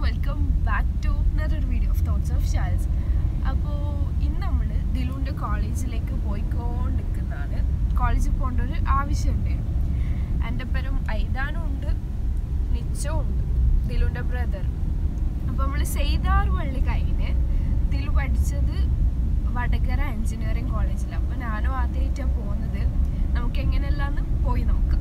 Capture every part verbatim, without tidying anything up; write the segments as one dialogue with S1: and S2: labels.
S1: welcome back to another video of Thoughts of Charles. അപ്പോൾ ഇന്ന് നമ്മൾ ദിലുവിൻ്റെ കോളേജിലേക്ക് പോയിക്കൊണ്ടിരിക്കുന്നതാണ്. കോളേജിൽ പോകേണ്ട ഒരു ആവശ്യമുണ്ട്. എൻ്റെ പേരും ഐദാനും ഉണ്ട്, നിച്ചവും ഉണ്ട്, ദിലുവിൻ്റെ ബ്രദർ. അപ്പോൾ നമ്മൾ സെയ്താർ വള്ളി കഴിഞ്ഞ് ദിലു പഠിച്ചത് വടകര എഞ്ചിനീയറിംഗ് കോളേജിലാണ്. അപ്പോൾ ഞാനും ആദ്യമായിട്ടാണ് പോകുന്നത്. നമുക്ക് എങ്ങനെയല്ലാന്ന് പോയി നോക്കാം.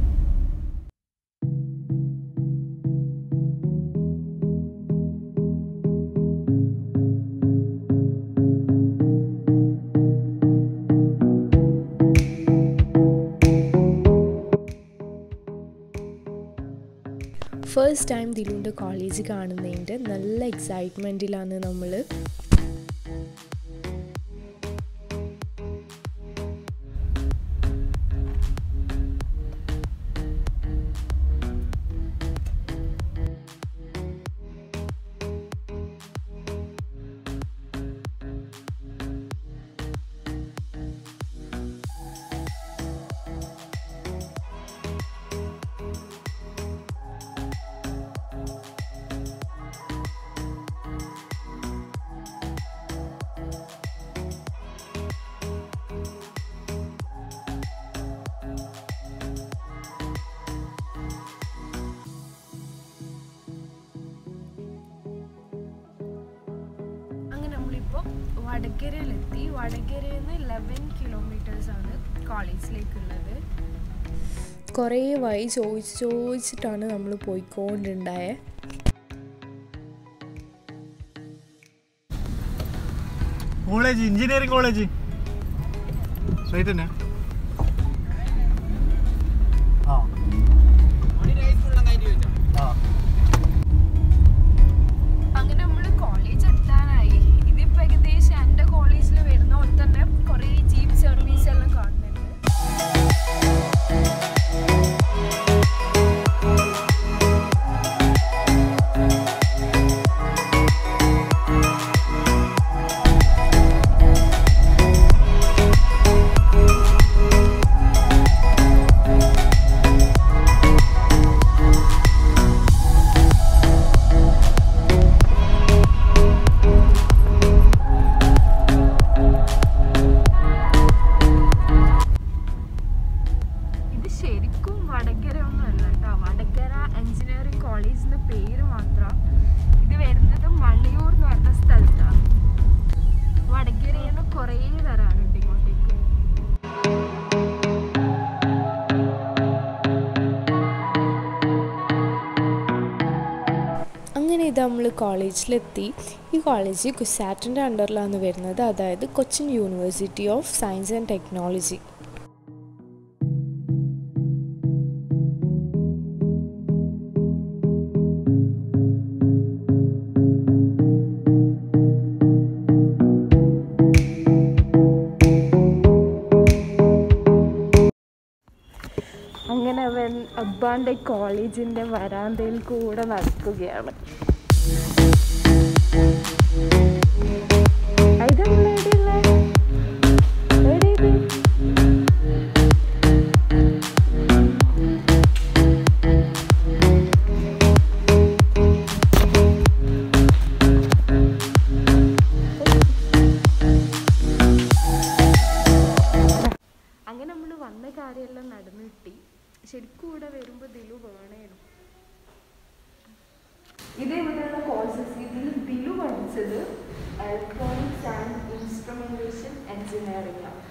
S1: ഫസ്റ്റ് ടൈം ദിലുവിൻ്റെ കോളേജ് കാണുന്നതിൻ്റെ നല്ല എക്സൈറ്റ്മെൻറ്റിലാണ് നമ്മൾ. നമ്മളിപ്പോൾ വടകരയിലെത്തി. വടകരയിൽ നിന്ന് ഇലവൻ കിലോമീറ്റേഴ്സാണ് കോളേജിലേക്കുള്ളത്. കുറേ വഴി ചോദിച്ച് ചോദിച്ചിട്ടാണ് നമ്മൾ പോയിക്കൊണ്ടുണ്ടായത്.
S2: കോളേജ് എഞ്ചിനീയറിംഗ് കോളേജ് സ്ട്രൈറ്റ് തന്നെ.
S1: അങ്ങനെ നമ്മൾ കോളേജ് എത്താനായി. ഇതിപ്പോൾ ഏകദേശം എൻ്റെ കോളേജിൽ വരുന്ന പോലെ തന്നെ കുറേ ജീപ്പ് സർവീസ് എല്ലാം കാണുന്നുണ്ട്. ശരിക്കും വടകര ഒന്നും അല്ല കേട്ടോ. വടകര എഞ്ചിനീയറിംഗ് കോളേജിൻ്റെ പേര് മാത്രം. ഇത് വരുന്നത് മണിയൂർ എന്ന് പറഞ്ഞ സ്ഥലത്താണ്. വടകരയിൽ നിന്ന് കുറേ വരാനുണ്ട് ഇങ്ങോട്ടേക്ക്.
S3: അങ്ങനെ ഇത് നമ്മൾ കോളേജിലെത്തി. ഈ കോളേജ് കുസാറ്റിൻ്റെ അണ്ടറിലാണ് വരുന്നത്, അതായത് Cochin University of Science and Technology.
S1: അങ്ങനെ അവൻ അബ്ബാൻ്റെ കോളേജിൻ്റെ വരാന്തയിൽ കൂടെ നടക്കുകയാണ്. അങ്ങനെ നമ്മൾ വന്ന കാര്യമെല്ലാം നടന്നു കിട്ടി. ശരിക്കും ഇവിടെ വരുമ്പോൾ ദിലു വേണേനും. ഇതേപോലെയുള്ള കോഴ്സസ് ഇതിൽ ദിലു പഠിച്ചത് ഇലക്ട്രോണിക്സ് ആൻഡ് ഇൻസ്ട്രുമെന്റേഷൻ എഞ്ചിനീയറിംഗ് ആണ്.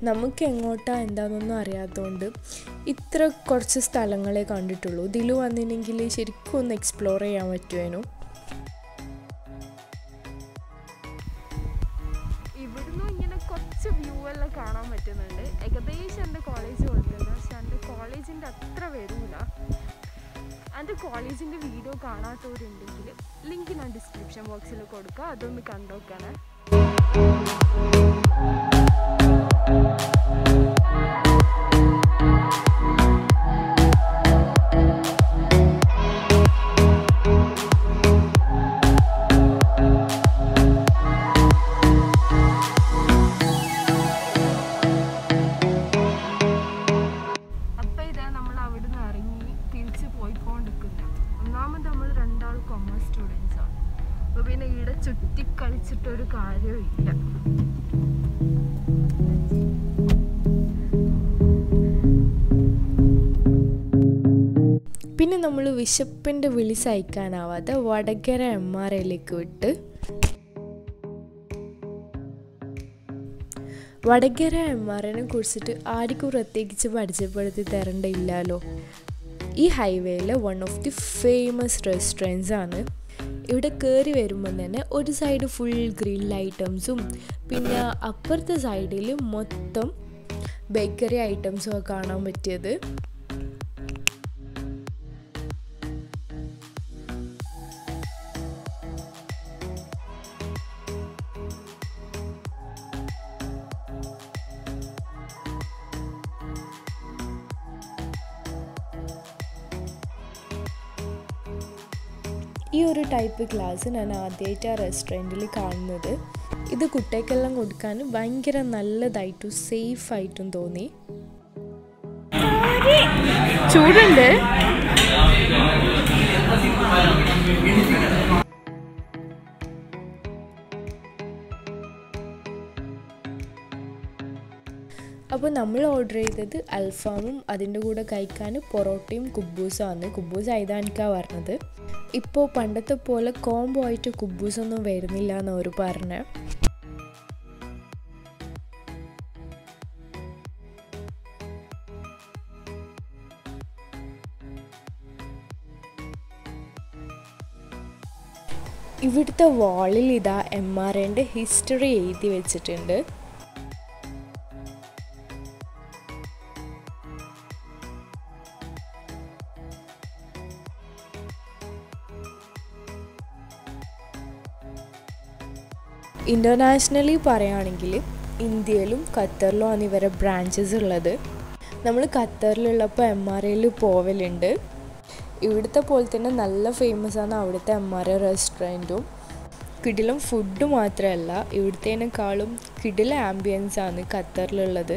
S3: നമുക്ക് എങ്ങോട്ടാ എന്താണെന്നൊന്നും അറിയാത്തതുകൊണ്ട് ഇത്ര കുറച്ച് സ്ഥലങ്ങളെ കണ്ടിട്ടുള്ളൂ. ദിലു വന്നിട്ടുണ്ടെങ്കിൽ ശരിക്കും ഒന്ന് എക്സ്പ്ലോർ ചെയ്യാൻ പറ്റുമായിരുന്നു.
S1: ഇവിടുന്ന് ഇങ്ങനെ കുറച്ച് വ്യൂ എല്ലാം കാണാൻ പറ്റുന്നുണ്ട്. ഏകദേശം എൻ്റെ കോളേജ് കൊടുക്കുന്നത്, പക്ഷെ എൻ്റെ കോളേജിൻ്റെ അത്ര വരില്ല. എൻ്റെ കോളേജിൻ്റെ വീഡിയോ കാണാത്തവരുണ്ടെങ്കിൽ ലിങ്ക് ഞാൻ ഡിസ്ക്രിപ്ഷൻ ബോക്സിൽ കൊടുക്കുക, അതൊന്ന് കണ്ടോക്കാണ്. ഒന്നാമത് നമ്മൾ രണ്ടാൾ കൊമേഴ്സ് സ്റ്റുഡൻസ് ആണ്, അപ്പോൾ പിന്നെ ഇവിടെ ചുറ്റി കളിച്ചിട്ടൊരു കാര്യമില്ല.
S3: പിന്നെ നമ്മൾ വിശപ്പിൻ്റെ വിളി സഹിക്കാനാവാതെ വടകര എം ആർ എയിലേക്ക് വിട്ട് വടകര എം ആർ എനെ കുറിച്ചിട്ട് ആർക്കും പ്രത്യേകിച്ച് പരിചയപ്പെടുത്തി തരേണ്ടയില്ലല്ലോ. ഈ ഹൈവേയിലെ one of the famous restaurants ആണ്. ഇവിടെ കയറി വരുമ്പോൾ തന്നെ ഒരു സൈഡ് ഫുൾ ഗ്രിൽ ഐറ്റംസും പിന്നെ അപ്പുറത്തെ സൈഡിൽ മൊത്തം ബേക്കറി ഐറ്റംസും ഒക്കെ കാണാൻ പറ്റിയത്. ഈ ഒരു ടൈപ്പ് ഗ്ലാസ് ഞാൻ ആദ്യമായിട്ട് ആ റെസ്റ്റോറൻറ്റിൽ കാണുന്നത്. ഇത് കുട്ടികൾക്കെല്ലാം കൊടുക്കാൻ ഭയങ്കര നല്ലതായിട്ടും സേഫായിട്ടും തോന്നി.
S1: ചൂടുണ്ട്.
S3: അപ്പോൾ നമ്മൾ ഓർഡർ ചെയ്തത് അൽഫാമും അതിൻ്റെ കൂടെ കഴിക്കാൻ പൊറോട്ടയും കുബൂസുമാണ്. കുബൂസ് ആയതാണിക്കാണ് പറഞ്ഞത്. ഇപ്പോൾ പണ്ടത്തെ പോലെ കോംബോ ആയിട്ട് കുബൂസൊന്നും വരുന്നില്ല എന്ന് അവർ പറഞ്ഞത്. ഇവിടുത്തെ വാളിൽ ഇതാ എം ആർ എൻ്റെ ഹിസ്റ്ററി എഴുതി വെച്ചിട്ടുണ്ട്. ഇൻ്റർനാഷണലി പറയുകയാണെങ്കിൽ ഇന്ത്യയിലും ഖത്തറിലുമാണ് ഇവരെ ബ്രാഞ്ചസ് ഉള്ളത്. നമ്മൾ ഖത്തറിലുള്ളപ്പോൾ എം ആർ എയിൽ പോവലുണ്ട്. ഇവിടുത്തെ പോലെ തന്നെ നല്ല ഫേമസ് ആണ് അവിടുത്തെ എം ആർ എ റെസ്റ്റോറൻറ്റും. കിടിലം ഫുഡ് മാത്രമല്ല, ഇവിടുത്തേനേക്കാളും കിടില ആംബിയൻസ് ആണ് ഖത്തറിലുള്ളത്.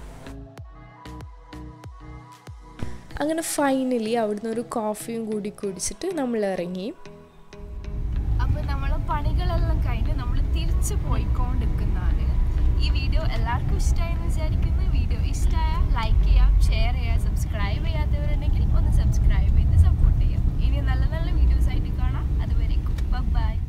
S3: അങ്ങനെ ഫൈനലി അവിടുന്ന് ഒരു കോഫിയും കൂടി കുടിച്ചിട്ട് നമ്മൾ ഇറങ്ങി.
S1: അപ്പോൾ നമ്മളെ പണികളെല്ലാം കഴിഞ്ഞ് നമ്മൾ തിരിച്ച് പോയിക്കൊണ്ടിരിക്കുന്നതാണ്. ഈ വീഡിയോ എല്ലാവർക്കും ഇഷ്ടമായെന്ന് വിചാരിക്കുന്നു. വീഡിയോ ഇഷ്ടമായ ലൈക്ക് ചെയ്യാം, ഷെയർ ചെയ്യാം, സബ്സ്ക്രൈബ് ചെയ്യാത്തവരുണ്ടെങ്കിൽ ഒന്ന് സബ്സ്ക്രൈബ് ചെയ്ത് സപ്പോർട്ട് ചെയ്യാം. ഇനി നല്ല നല്ല വീഡിയോസ് ആയിട്ട് കാണാം. അതുവരേക്കും ബൈ.